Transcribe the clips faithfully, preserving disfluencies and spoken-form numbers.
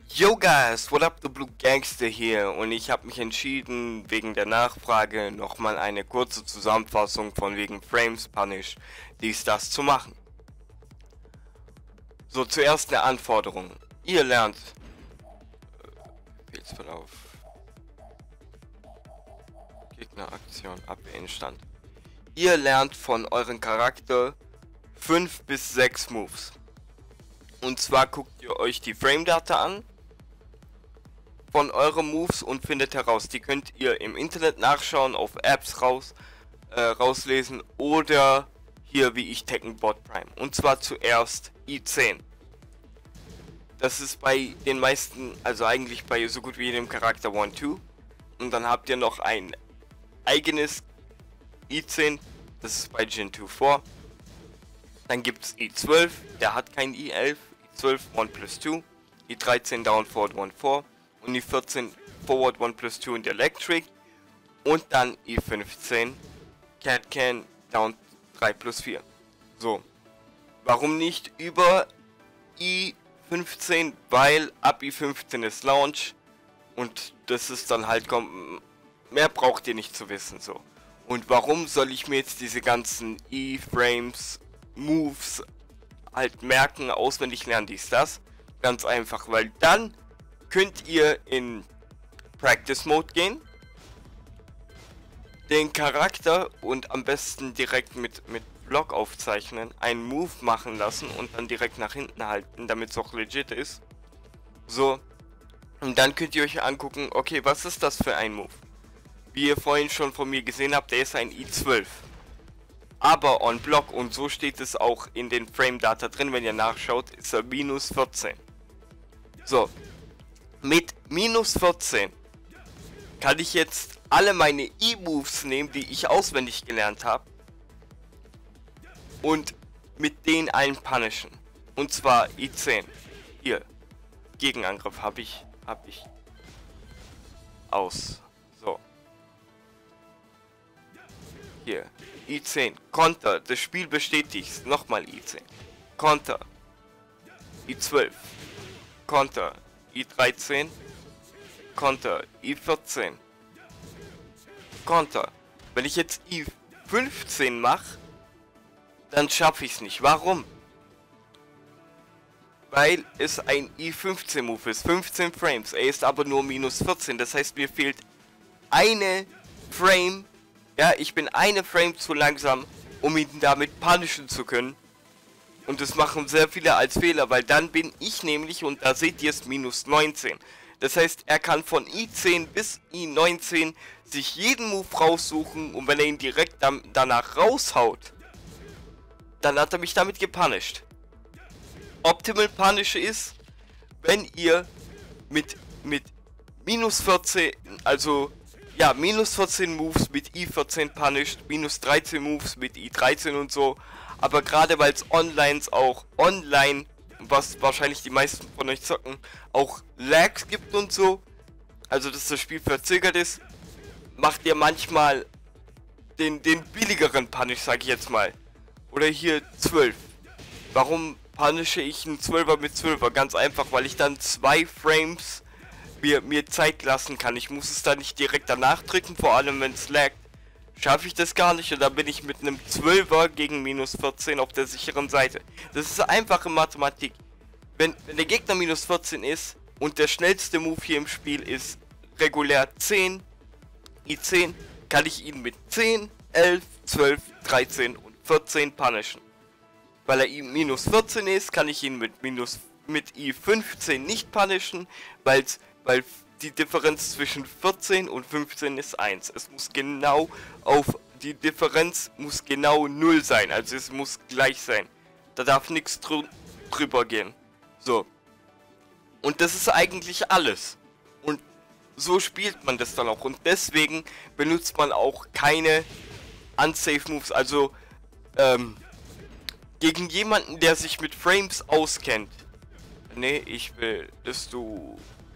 Yo guys, what up, the Blue Gangster hier, und ich habe mich entschieden, wegen der Nachfrage nochmal eine kurze Zusammenfassung von wegen Frames Punish, dies das zu machen. So, zuerst eine Anforderung. Ihr lernt Befehlsverlauf, Gegneraktion, Abwehrstand. Ihr lernt von eurem Charakter fünf bis sechs Moves. Und zwar guckt ihr euch die Frame-Data an von euren Moves und findet heraus, die könnt ihr im Internet nachschauen, auf Apps raus, äh, rauslesen oder hier wie ich Tekken Bot Prime. Und zwar zuerst I zehn. Das ist bei den meisten, also eigentlich bei so gut wie jedem Charakter eins zwei. Und dann habt ihr noch ein eigenes I zehn, das ist bei Gen zwei vier. Dann gibt es I zwölf, der hat kein I elf, I zwölf eins plus zwei, I dreizehn Down Forward eins vier und I vierzehn Forward eins plus zwei in der Electric und dann I fünfzehn Cat Can Down drei plus vier. So, warum nicht über I fünfzehn, weil ab I fünfzehn ist Launch und das ist dann halt, kommt, mehr braucht ihr nicht zu wissen, so. Und warum soll ich mir jetzt diese ganzen I-Frames, Moves halt merken, auswendig lernen, dies, das? Ganz einfach, weil dann könnt ihr in Practice Mode gehen, den Charakter und am besten direkt mit, mit Block aufzeichnen, einen Move machen lassen und dann direkt nach hinten halten, damit es auch legit ist. So, und dann könnt ihr euch angucken, okay, was ist das für ein Move? Wie ihr vorhin schon von mir gesehen habt, der ist ein I zwölf. Aber on Block, und so steht es auch in den Frame Data drin, wenn ihr nachschaut, ist er minus vierzehn. So, mit minus vierzehn kann ich jetzt alle meine I-Moves nehmen, die ich auswendig gelernt habe, und mit denen allen punishen. Und zwar I zehn. Hier, Gegenangriff habe ich, habe ich aus. So. Hier, I zehn, Konter, das Spiel bestätigt, nochmal I zehn, Konter, I zwölf, Konter, I dreizehn, Konter, I vierzehn, Konter. Wenn ich jetzt I fünfzehn mache, dann schaffe ich es nicht. Warum? Weil es ein I fünfzehn Move ist, fünfzehn Frames, er ist aber nur minus vierzehn, das heißt mir fehlt eine Frame. Ja, ich bin eine Frame zu langsam, um ihn damit punishen zu können. Und das machen sehr viele als Fehler, weil dann bin ich nämlich, und da seht ihr es, minus neunzehn. Das heißt, er kann von I zehn bis I neunzehn sich jeden Move raussuchen, und wenn er ihn direkt dann, danach raushaut, dann hat er mich damit gepunished. Optimal Punish ist, wenn ihr mit, mit minus vierzehn, also ja, minus vierzehn Moves mit I vierzehn punished, minus dreizehn Moves mit I dreizehn und so. Aber gerade weil es online auch online, was wahrscheinlich die meisten von euch zocken, auch Lags gibt und so, also dass das Spiel verzögert ist, macht ihr manchmal den, den billigeren Punish, sag ich jetzt mal. Oder hier zwölf. Warum punische ich einen zwölfer mit zwölfer? Ganz einfach, weil ich dann zwei Frames Mir, mir Zeit lassen kann. Ich muss es da nicht direkt danach drücken, vor allem wenn es laggt. Schaffe ich das gar nicht, und dann bin ich mit einem zwölfer gegen minus vierzehn auf der sicheren Seite. Das ist einfache Mathematik. Wenn, wenn der Gegner minus vierzehn ist und der schnellste Move hier im Spiel ist regulär zehn, I zehn, kann ich ihn mit zehn, elf, zwölf, dreizehn und vierzehn punishen. Weil er minus vierzehn ist, kann ich ihn mit minus mit I fünfzehn nicht punishen, weil es Weil die Differenz zwischen vierzehn und fünfzehn ist eins. Es muss genau auf, die Differenz muss genau null sein. Also es muss gleich sein. Da darf nichts drü drüber gehen. So. Und das ist eigentlich alles. Und so spielt man das dann auch. Und deswegen benutzt man auch keine Unsafe Moves. Also, ähm, gegen jemanden, der sich mit Frames auskennt. Nee, ich will, dass du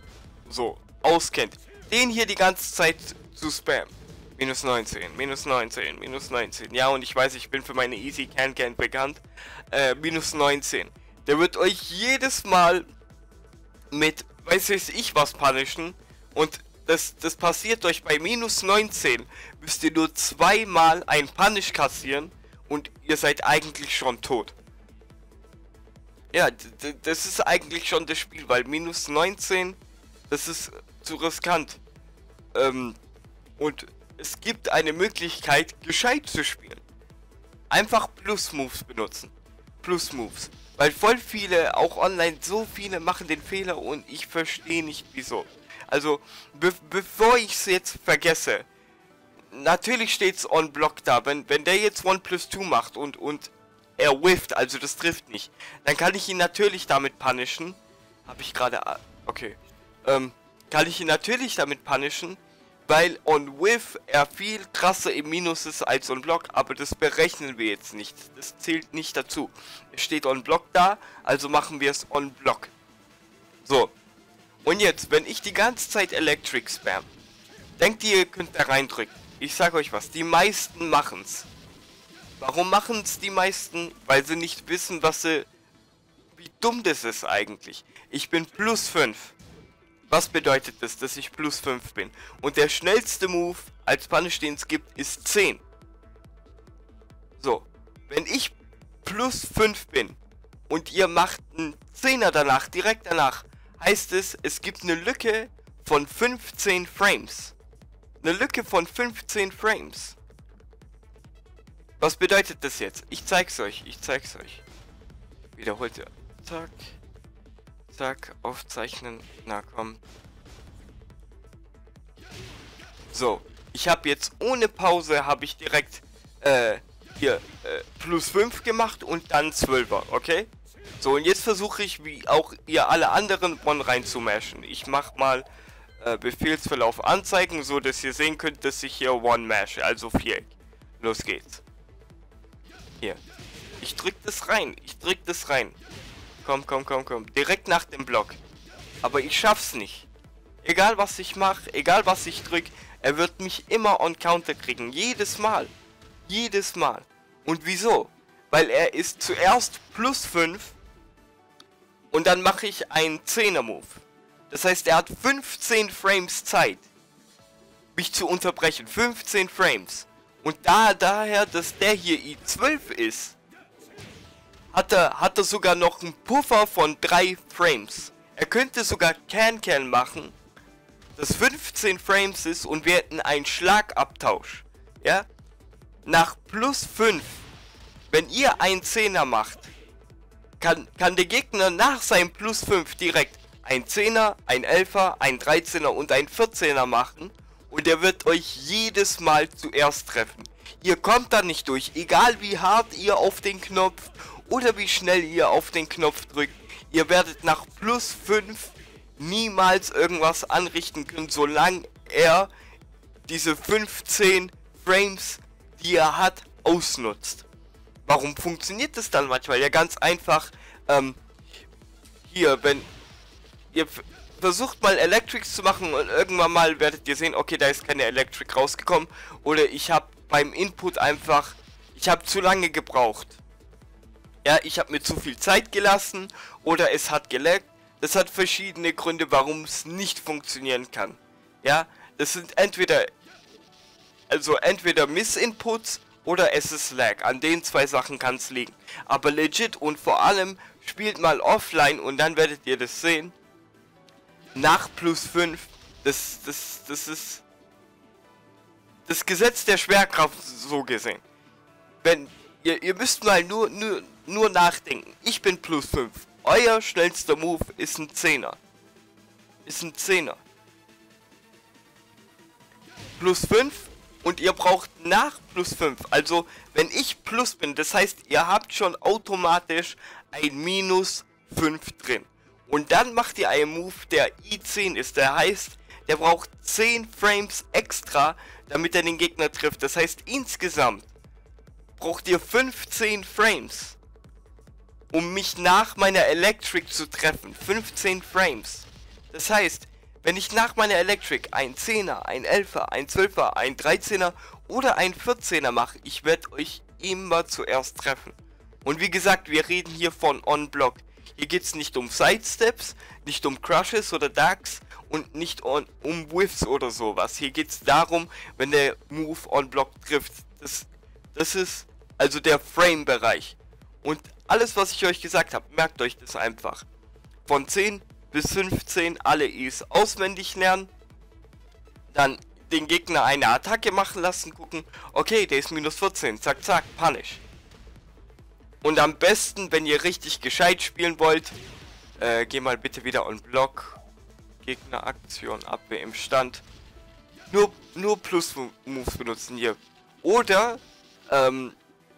so auskennt, den hier die ganze Zeit zu spammen. Minus neunzehn, minus neunzehn, minus neunzehn. Ja, und ich weiß, ich bin für meine Easy Can Can bekannt. Äh, minus neunzehn. Der wird euch jedes Mal mit weiß jetzt ich was punishen und das, das passiert euch bei minus neunzehn, müsst ihr nur zweimal ein Punish kassieren und ihr seid eigentlich schon tot. Ja, das ist eigentlich schon das Spiel, weil minus neunzehn, das ist zu riskant. Ähm, und es gibt eine Möglichkeit, gescheit zu spielen. Einfach Plus-Moves benutzen. Plus-Moves. Weil voll viele, auch online, so viele machen den Fehler und ich verstehe nicht wieso. Also, be bevor ich es jetzt vergesse, natürlich steht es on Block da, wenn, wenn der jetzt one plus two macht und, und er whifft, also das trifft nicht, dann kann ich ihn natürlich damit punishen. Habe ich gerade, okay, ähm, kann ich ihn natürlich damit punishen, weil on whiff er viel krasser im Minus ist als on Block, aber das berechnen wir jetzt nicht, das zählt nicht dazu. Es steht on Block da, also machen wir es on Block. So. Und jetzt, wenn ich die ganze Zeit Electric spam, denkt ihr, ihr könnt da reindrücken. Ich sag euch was, die meisten machen's. Warum machen's die meisten? Weil sie nicht wissen, was sie... Wie dumm das ist eigentlich. Ich bin plus fünf. Was bedeutet das, dass ich plus fünf bin? Und der schnellste Move als Punish, den es gibt, ist zehn. So, wenn ich plus fünf bin und ihr macht einen Zehner danach, direkt danach, heißt es, es gibt eine Lücke von fünfzehn Frames. Eine Lücke von fünfzehn Frames. Was bedeutet das jetzt? Ich zeig's euch, ich zeig's euch. Wiederholt ihr. Zack. Zack, aufzeichnen. Na komm. So, ich habe jetzt ohne Pause, habe ich direkt äh, hier äh, plus fünf gemacht und dann zwölfer, okay? So, und jetzt versuche ich, wie auch ihr alle anderen One rein zu mashen. Ich mach mal äh, Befehlsverlauf anzeigen, so dass ihr sehen könnt, dass ich hier One mashe, also Viereck. Los geht's. Hier. Ich drück das rein, ich drück das rein. Komm, komm, komm, komm. Direkt nach dem Block. Aber ich schaff's nicht. Egal was ich mache, egal was ich drück, er wird mich immer on Counter kriegen. Jedes Mal. Jedes Mal. Und wieso? Weil er ist zuerst plus fünf und dann mache ich einen Zehner-Move. Das heißt, er hat fünfzehn Frames Zeit, mich zu unterbrechen. fünfzehn Frames. Und da daher, dass der hier I zwölf ist, hat er, hat er sogar noch einen Puffer von drei Frames. Er könnte sogar Can-Can machen, das fünfzehn Frames ist und wir hätten einen Schlagabtausch. Ja? Nach plus fünf, wenn ihr einen Zehner macht, kann, kann der Gegner nach seinem plus fünf direkt ein Zehner, ein Elfer, ein Dreizehner und ein Vierzehner machen und er wird euch jedes Mal zuerst treffen. Ihr kommt da nicht durch, egal wie hart ihr auf den Knopf oder wie schnell ihr auf den Knopf drückt. Ihr werdet nach plus fünf niemals irgendwas anrichten können, solange er diese fünfzehn Frames, die er hat, ausnutzt. Warum funktioniert das dann manchmal? Ja, ganz einfach, ähm, hier, wenn ihr versucht mal Electrics zu machen und irgendwann mal werdet ihr sehen, okay, da ist keine Electric rausgekommen oder ich habe beim Input einfach, ich habe zu lange gebraucht. Ja, ich habe mir zu viel Zeit gelassen oder es hat gelaggt. Das hat verschiedene Gründe, warum es nicht funktionieren kann. Ja, das sind entweder, also entweder Missinputs oder es ist Lag. An den zwei Sachen kann es liegen. Aber legit und vor allem spielt mal offline und dann werdet ihr das sehen. Nach plus fünf, das, das, das ist das Gesetz der Schwerkraft so gesehen. Wenn, ihr, ihr müsst mal nur, nur, nur nachdenken. Ich bin plus fünf. Euer schnellster Move ist ein Zehner. Ist ein Zehner. Plus fünf und ihr braucht nach plus fünf. Also, wenn ich plus bin, das heißt, ihr habt schon automatisch ein minus fünf drin. Und dann macht ihr einen Move, der I zehn ist. Der heißt, der braucht zehn Frames extra, damit er den Gegner trifft. Das heißt, insgesamt braucht ihr fünfzehn Frames, um mich nach meiner Electric zu treffen. fünfzehn Frames. Das heißt, wenn ich nach meiner Electric ein Zehner, ein Elfer, ein Zwölfer, ein Dreizehner oder ein Vierzehner mache, ich werde euch immer zuerst treffen. Und wie gesagt, wir reden hier von On-Block. Hier geht es nicht um Sidesteps, nicht um Crushes oder Ducks und nicht on, um Whiffs oder sowas. Hier geht es darum, wenn der Move on Block trifft. Das, das ist also der Frame-Bereich. Und alles, was ich euch gesagt habe, merkt euch das einfach. Von zehn bis fünfzehn alle E's auswendig lernen. Dann den Gegner eine Attacke machen lassen, gucken, okay, der ist minus vierzehn, zack, zack, Punish. Und am besten, wenn ihr richtig gescheit spielen wollt, äh, geh mal bitte wieder on Block, Gegneraktion, Abwehr im Stand, nur, nur Plus-Moves benutzen hier. Oder, ähm,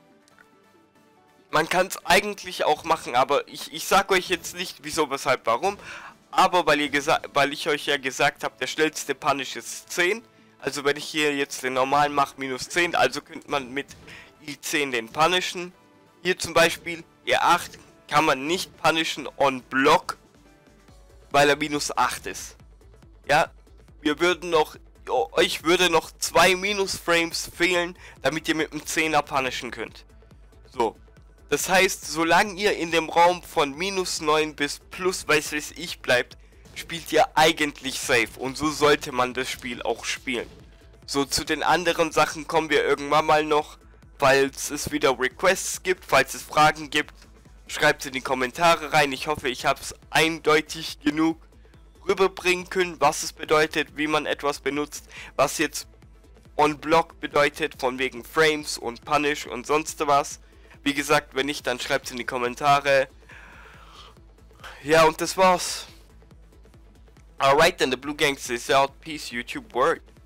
man kann es eigentlich auch machen, aber ich, ich sag euch jetzt nicht, wieso, weshalb, warum, aber weil, ihr weil ich euch ja gesagt habe, der schnellste Punish ist zehn. Also wenn ich hier jetzt den normalen mache, minus zehn, also könnte man mit I zehn den punishen. Hier zum Beispiel, E acht kann man nicht punishen on Block, weil er minus acht ist. Ja, wir würden noch, euch würde noch zwei Minus-Frames fehlen, damit ihr mit dem zehner punishen könnt. So, das heißt, solange ihr in dem Raum von minus neun bis plus weiß weiß ich bleibt, spielt ihr eigentlich safe und so sollte man das Spiel auch spielen. So, zu den anderen Sachen kommen wir irgendwann mal noch, falls es wieder Requests gibt, falls es Fragen gibt, schreibt es in die Kommentare rein. Ich hoffe, ich habe es eindeutig genug rüberbringen können, was es bedeutet, wie man etwas benutzt, was jetzt on Block bedeutet, von wegen Frames und Punish und sonst was. Wie gesagt, wenn nicht, dann schreibt es in die Kommentare. Ja, und das war's. Alright, then the Blue Gangster is out. Peace, YouTube word.